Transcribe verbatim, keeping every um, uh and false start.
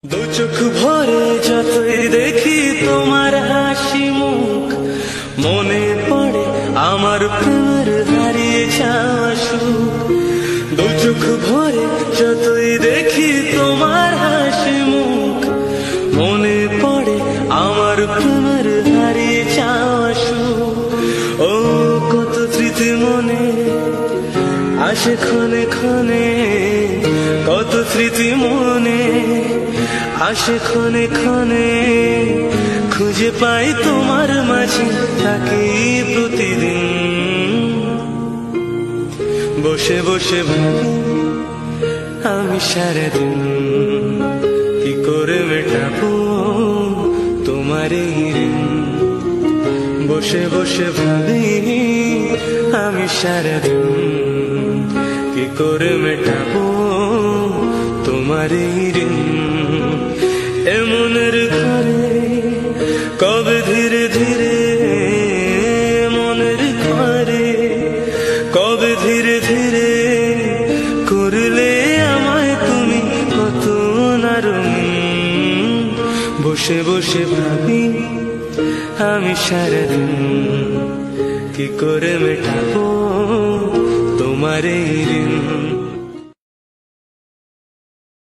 দু চোখ ভরে যতই দেখি তোমার হাসি মুখ, মনে পড়ে আমার প্রেমের হারিয়ে যাওয়া সুখ। দু চোখ ভরে যতই দেখি তোমার হাসি মুখ, মনে পড়ে আমার প্রেমের হারিয়ে যাওয়া সুখ। ও কত স্মৃতি মনে আসে ক্ষণে ক্ষণে, কত স্মৃতি মনে আসে ক্ষণে ক্ষণে, খুঁজে পাই তোমার মাঝে থাকি প্রতিদিন। বসে বসে ভাবি আমি সারাদিন, কি করে মেটাবো তোমার এই ঋণ। বসে বসে ভাবি আমি সারাদিন, কি করে মেটাবো তোমার এই ঋণ। এমনের ঘরে কবে ধীরে ধীরে, মনের ঘরে কবে ধীরে ধীরে, করলে আমায় তুমি কত না রঙিন। বসে বসে ভাবি আমি সারাদিন, কি করে মেটাবো তোমার এই ঋণ।